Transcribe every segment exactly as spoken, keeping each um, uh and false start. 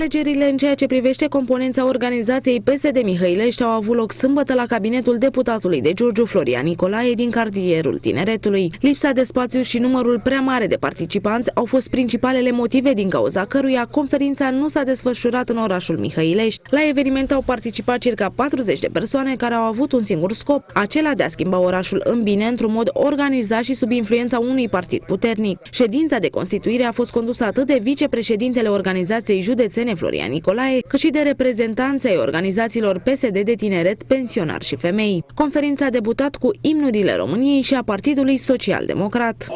Alegerile în ceea ce privește componența organizației P S D Mihăilești au avut loc sâmbătă la cabinetul deputatului de Giurgiu Florian Nicolae din cartierul Tineretului. Lipsa de spațiu și numărul prea mare de participanți au fost principalele motive din cauza căruia conferința nu s-a desfășurat în orașul Mihăilești. La eveniment au participat circa patruzeci de persoane care au avut un singur scop, acela de a schimba orașul în bine într-un mod organizat și sub influența unui partid puternic. Ședința de constituire a fost condusă atât de vicepreședintele organizației județene Florian Nicolae, cât și de reprezentanții ai organizațiilor P S D de tineret, pensionari și femei. Conferința a debutat cu imnurile României și a Partidului Social Democrat.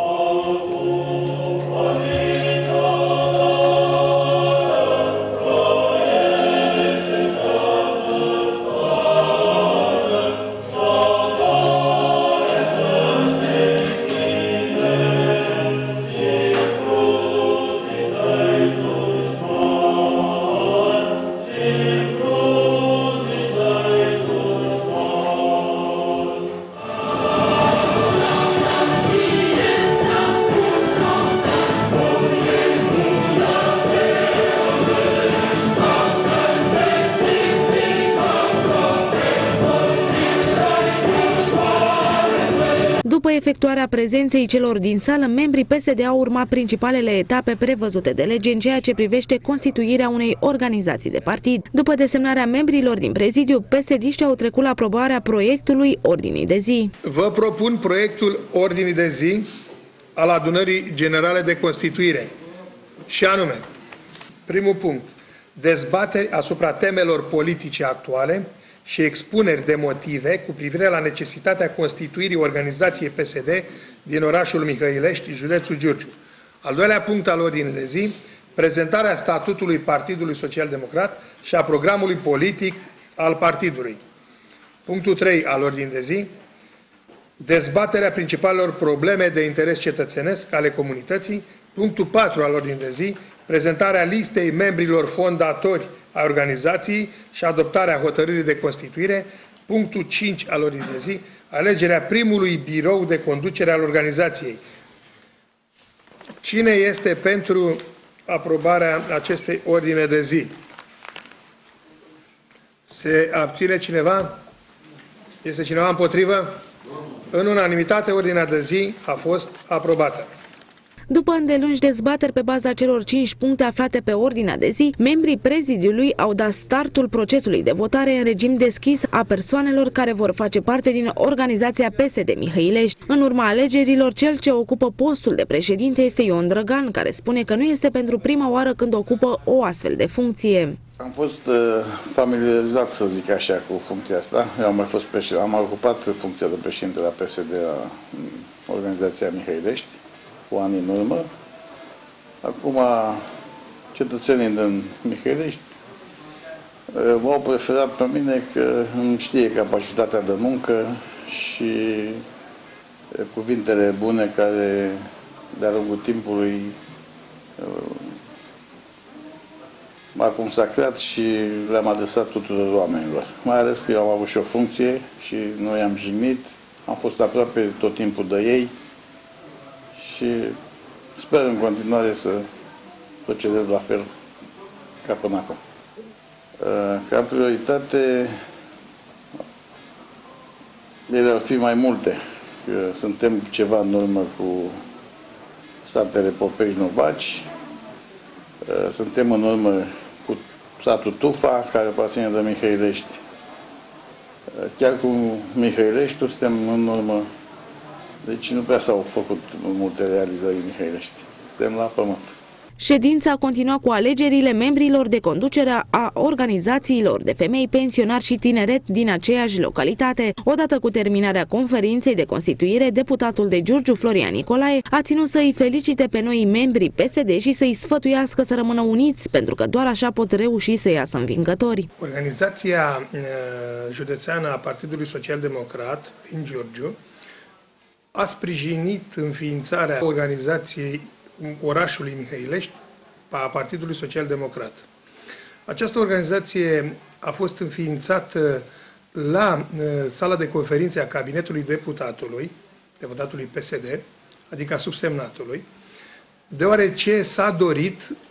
După efectuarea prezenței celor din sală, membrii P S D au urmat principalele etape prevăzute de lege în ceea ce privește constituirea unei organizații de partid. După desemnarea membrilor din prezidiu, P S D-știi au trecut la aprobarea proiectului ordinii de zi. Vă propun proiectul ordinii de zi al Adunării Generale de Constituire și anume, primul punct, dezbateri asupra temelor politice actuale și expuneri de motive cu privire la necesitatea constituirii organizației P S D din orașul Mihăilești, județul Giurgiu. Al doilea punct al ordinii de zi, prezentarea statutului Partidului Social Democrat și a programului politic al partidului. Punctul trei al ordinii de zi, dezbaterea principalelor probleme de interes cetățenesc ale comunității. Punctul patru al ordinii de zi, prezentarea listei membrilor fondatori a organizației și adoptarea hotărârii de constituire. Punctul cinci al ordinii de zi, alegerea primului birou de conducere al organizației. Cine este pentru aprobarea acestei ordine de zi? Se abține cineva? Este cineva împotrivă? În unanimitate, ordinea de zi a fost aprobată. După îndelungi dezbateri pe baza celor cinci puncte aflate pe ordinea de zi, membrii prezidiului au dat startul procesului de votare în regim deschis a persoanelor care vor face parte din organizația P S D Mihăilești. În urma alegerilor, cel ce ocupă postul de președinte este Ion Drăgan, care spune că nu este pentru prima oară când ocupă o astfel de funcție. Am fost uh, familiarizat, să zic așa, cu funcția asta. Eu am mai fost președinte, am ocupat funcția de președinte la P S D la organizația Mihăilești cu ani în urmă. Acum, cetățenii din Mihăilești m-au preferat pe mine că îmi știe capacitatea de muncă și cuvintele bune care, de-a lungul timpului, m-a consacrat și le-am adresat tuturor oamenilor. Mai ales că eu am avut și o funcție și nu i-am jignit, am fost aproape tot timpul de ei și sper în continuare să procedez la fel ca până acum. Ca prioritate, ele ar fi mai multe. Suntem ceva în urmă cu satele Popești-Novaci, suntem în urmă cu satul Tufa, care aparține de Mihăilești. Chiar cu Mihăilești suntem în urmă. Deci nu prea s-au făcut multe realizări în Mihăilești. Suntem la pământ. Ședința a continuat cu alegerile membrilor de conducere a organizațiilor de femei, pensionari și tineret din aceeași localitate. Odată cu terminarea conferinței de constituire, deputatul de Giurgiu Florian Nicolae a ținut să îi felicite pe noi membrii P S D și să îi sfătuiască să rămână uniți, pentru că doar așa pot reuși să iasă învingători. Organizația județeană a Partidului Social Democrat din Giurgiu a sprijinit înființarea organizației orașului Mihăilești a Partidului Social Democrat. Această organizație a fost înființată la sala de conferințe a cabinetului deputatului, deputatului P S D, adică a subsemnatului, deoarece s-a dorit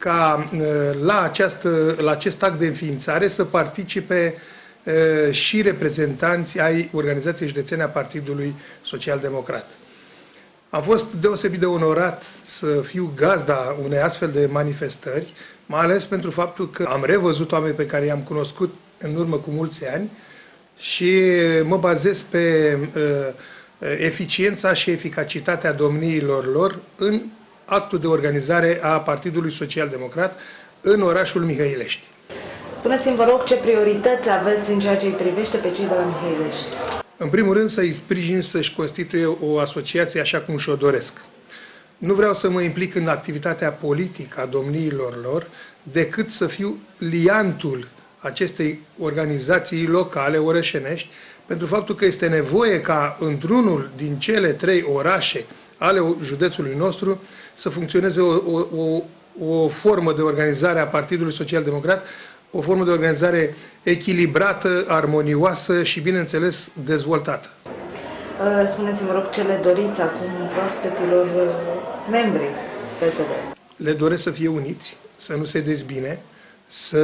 ca la, această, la acest act de înființare să participe și reprezentanți ai Organizației Județene a Partidului Social Democrat. Am fost deosebit de onorat să fiu gazda unei astfel de manifestări, mai ales pentru faptul că am revăzut oameni pe care i-am cunoscut în urmă cu mulți ani și mă bazez pe uh, eficiența și eficacitatea domniilor lor în actul de organizare a Partidului Social Democrat în orașul Mihăilești. Spuneți-mi, vă rog, ce priorități aveți în ceea ce îi privește pe cei de la Mihăilești? În primul rând să-i sprijin să-și constituie o asociație așa cum și-o doresc. Nu vreau să mă implic în activitatea politică a domniilor lor, decât să fiu liantul acestei organizații locale orășenești, pentru faptul că este nevoie ca într-unul din cele trei orașe ale județului nostru să funcționeze o, o, o, o formă de organizare a Partidului Social Democrat, o formă de organizare echilibrată, armonioasă și, bineînțeles, dezvoltată. Spuneți-mi, vă rog, ce le doriți acum proaspeților membri P S D? Le doresc să fie uniți, să nu se dezbine, să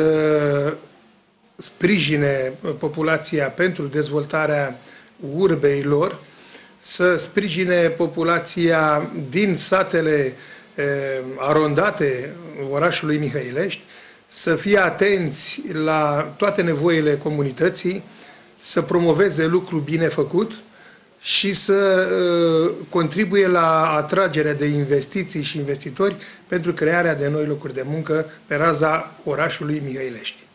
sprijine populația pentru dezvoltarea urbei lor, să sprijine populația din satele eh, arondate orașului Mihăilești, să fie atenți la toate nevoile comunității, să promoveze lucru bine făcut și să uh, contribuie la atragerea de investiții și investitori pentru crearea de noi locuri de muncă pe raza orașului Mihăilești.